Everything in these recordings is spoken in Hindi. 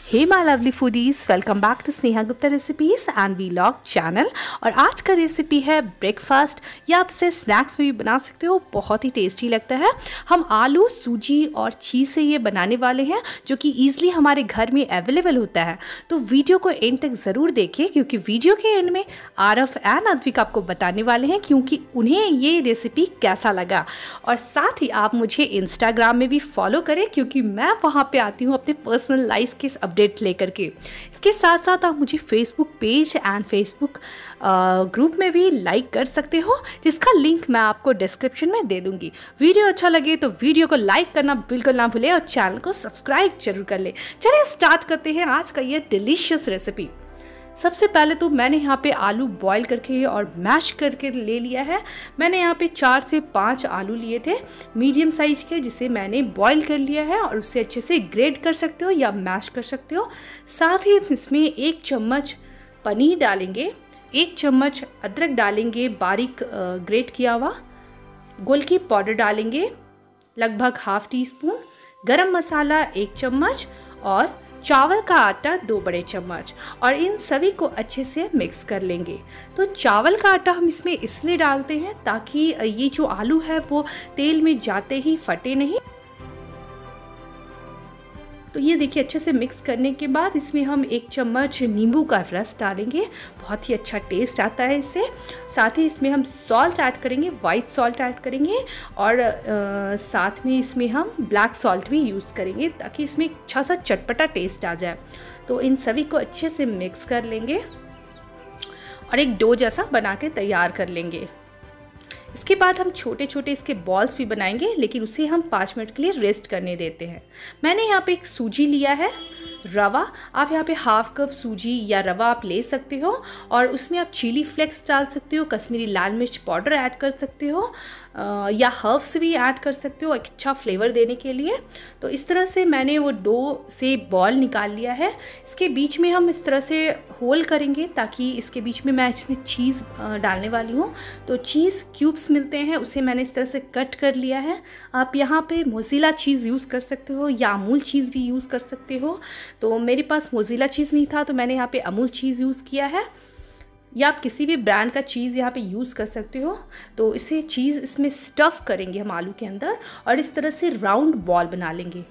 Hey my lovely foodies, welcome back to Sneha Gupta recipes and vlog channel. और आज का रेसिपी है ब्रेकफास्ट या आप इसे स्नैक्स में भी बना सकते हो, बहुत ही टेस्टी लगता है। हम आलू, सूजी और चीज़ से ये बनाने वाले हैं जो कि ईजिली हमारे घर में अवेलेबल होता है। तो वीडियो को एंड तक ज़रूर देखिए क्योंकि वीडियो के एंड में आरफ एंड अद्विक आपको बताने वाले हैं क्योंकि उन्हें ये रेसिपी कैसा लगा। और साथ ही आप मुझे इंस्टाग्राम में भी फॉलो करें क्योंकि मैं वहाँ पर आती हूँ अपने पर्सनल लाइफ के अपडेट लेकर के। इसके साथ साथ आप मुझे Facebook page and Facebook group में भी लाइक कर सकते हो जिसका लिंक मैं आपको डिस्क्रिप्शन में दे दूंगी। वीडियो अच्छा लगे तो वीडियो को लाइक करना बिल्कुल ना भूलें और चैनल को सब्सक्राइब जरूर कर ले। चलिए स्टार्ट करते हैं आज का ये डिलीशियस रेसिपी। सबसे पहले तो मैंने यहाँ पे आलू बॉईल करके और मैश करके ले लिया है। मैंने यहाँ पे 4 से 5 आलू लिए थे मीडियम साइज के, जिसे मैंने बॉईल कर लिया है और उससे अच्छे से ग्रेट कर सकते हो या मैश कर सकते हो। साथ ही इसमें 1 चम्मच पनीर डालेंगे, 1 चम्मच अदरक डालेंगे बारीक ग्रेट किया हुआ, गोलकी पाउडर डालेंगे लगभग ½ टीस्पून, गरम मसाला 1 चम्मच और चावल का आटा 2 बड़े चम्मच। और इन सभी को अच्छे से मिक्स कर लेंगे। तो चावल का आटा हम इसमें इसलिए डालते हैं ताकि ये जो आलू है वो तेल में जाते ही फटे नहीं। तो ये देखिए अच्छे से मिक्स करने के बाद इसमें हम 1 चम्मच नींबू का रस डालेंगे, बहुत ही अच्छा टेस्ट आता है इससे। साथ ही इसमें हम सॉल्ट ऐड करेंगे, वाइट सॉल्ट ऐड करेंगे और साथ में इसमें हम ब्लैक सॉल्ट भी यूज़ करेंगे ताकि इसमें अच्छा सा चटपटा टेस्ट आ जाए। तो इन सभी को अच्छे से मिक्स कर लेंगे और एक डो जैसा बना के तैयार कर लेंगे। इसके बाद हम छोटे छोटे इसके बॉल्स भी बनाएंगे, लेकिन उसे हम 5 मिनट के लिए रेस्ट करने देते हैं। मैंने यहाँ पे एक सूजी लिया है, रवा, आप यहाँ पे ½ कप सूजी या रवा आप ले सकते हो और उसमें आप चिली फ्लेक्स डाल सकते हो, कश्मीरी लाल मिर्च पाउडर ऐड कर सकते हो या हर्ब्स भी ऐड कर सकते हो एक अच्छा फ्लेवर देने के लिए। तो इस तरह से मैंने वो डो से बॉल निकाल लिया है। इसके बीच में हम इस तरह से होल करेंगे ताकि इसके बीच में मैं इसमें चीज़ डालने वाली हूँ। तो चीज़ क्यूब्स मिलते हैं, उसे मैंने इस तरह से कट कर लिया है। आप यहाँ पे मोज़रेला चीज़ यूज़ कर सकते हो या अमूल चीज़ भी यूज़ कर सकते हो। तो मेरे पास मोज़रेला चीज़ नहीं था तो मैंने यहाँ पे अमूल चीज़ यूज़ किया है, या आप किसी भी ब्रांड का चीज़ यहाँ पे यूज़ कर सकते हो। तो इसे चीज़ इसमें स्टफ़ करेंगे हम आलू के अंदर और इस तरह से राउंड बॉल बना लेंगे।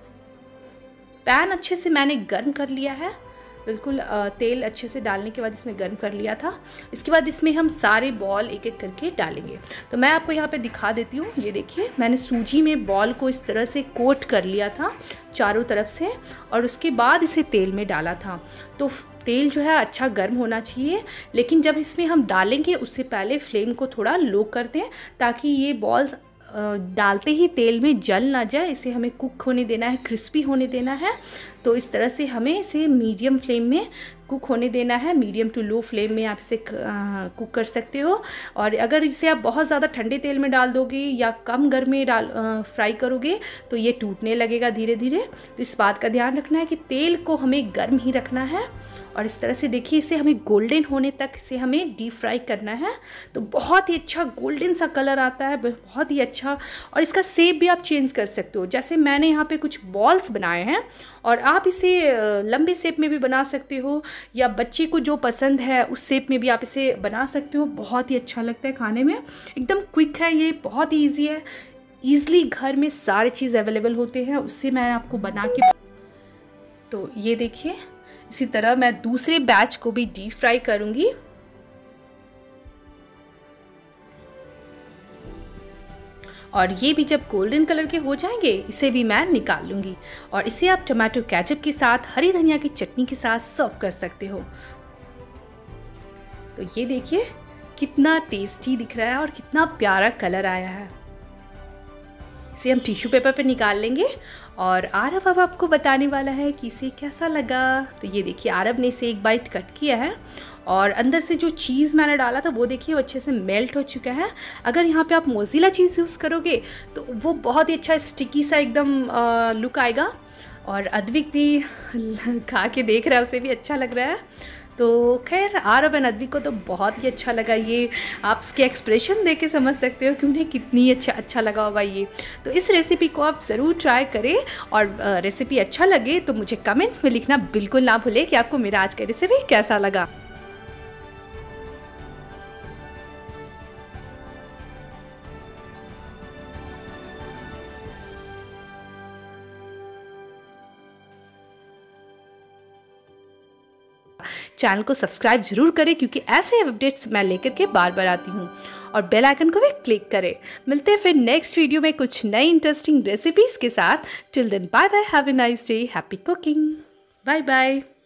पैन अच्छे से मैंने गर्म कर लिया है, बिल्कुल तेल अच्छे से डालने के बाद इसमें गर्म कर लिया था। इसके बाद इसमें हम सारे बॉल एक एक करके डालेंगे। तो मैं आपको यहाँ पे दिखा देती हूँ। ये देखिए मैंने सूजी में बॉल को इस तरह से कोट कर लिया था चारों तरफ से और उसके बाद इसे तेल में डाला था। तो तेल जो है अच्छा गर्म होना चाहिए, लेकिन जब इसमें हम डालेंगे उससे पहले फ्लेम को थोड़ा लो कर दें ताकि ये बॉल्स डालते ही तेल में जल ना जाए। इसे हमें कुक होने देना है, क्रिस्पी होने देना है। तो इस तरह से हमें इसे मीडियम फ्लेम में कुक होने देना है। मीडियम टू लो फ्लेम में आप इसे कुक कर सकते हो। और अगर इसे आप बहुत ज़्यादा ठंडे तेल में डाल दोगे या कम गर्म में फ्राई करोगे तो ये टूटने लगेगा धीरे धीरे। तो इस बात का ध्यान रखना है कि तेल को हमें गर्म ही रखना है। और इस तरह से देखिए इसे हमें गोल्डन होने तक इसे हमें डीप फ्राई करना है। तो बहुत ही अच्छा गोल्डन सा कलर आता है, बहुत ही अच्छा। और इसका शेप भी आप चेंज कर सकते हो, जैसे मैंने यहाँ पे कुछ बॉल्स बनाए हैं और आप इसे लंबे शेप में भी बना सकते हो या बच्चे को जो पसंद है उस शेप में भी आप इसे बना सकते हो। बहुत ही अच्छा लगता है खाने में, एकदम क्विक है ये, बहुत ही ईजी है। ईज़िली घर में सारे चीज़ अवेलेबल होते हैं, उससे मैं आपको बना के। तो ये देखिए इसी तरह मैं दूसरे बैच को भी डीप फ्राई करूंगी। और ये भी जब गोल्डन कलर के हो जाएंगे इसे भी मैं निकाल लूँगी और इसे आप टमाटो केचप के साथ, हरी धनिया की चटनी के साथ सर्व कर सकते हो। तो ये देखिए कितना टेस्टी दिख रहा है और कितना प्यारा कलर आया है। इसे हम टिश्यू पेपर पे निकाल लेंगे और आरव अब आपको बताने वाला है कि इसे कैसा लगा। तो ये देखिए आरव ने इसे एक बाइट कट किया है और अंदर से जो चीज़ मैंने डाला था वो देखिए वो अच्छे से मेल्ट हो चुका है। अगर यहाँ पे आप मोज़रेला चीज़ यूज़ करोगे तो वो बहुत ही अच्छा स्टिकी सा एकदम लुक आएगा। और अद्विक भी खा के देख रहा है, उसे भी अच्छा लग रहा है। तो खैर आरव एंड अद्वी को तो बहुत ही अच्छा लगा ये। आप इसके एक्सप्रेशन देख के समझ सकते हो कि उन्हें कितनी अच्छा लगा होगा ये। तो इस रेसिपी को आप ज़रूर ट्राई करें, और रेसिपी अच्छा लगे तो मुझे कमेंट्स में लिखना बिल्कुल ना भूलें कि आपको मेरा आज का रेसिपी कैसा लगा। चैनल को सब्सक्राइब जरूर करें, क्योंकि ऐसे अपडेट्स मैं लेकर के बार बार आती हूँ, और बेल आइकन को भी क्लिक करें। मिलते हैं फिर नेक्स्ट वीडियो में कुछ नई इंटरेस्टिंग रेसिपीज़ के साथ। Till then bye bye, have a nice day, happy cooking, bye bye.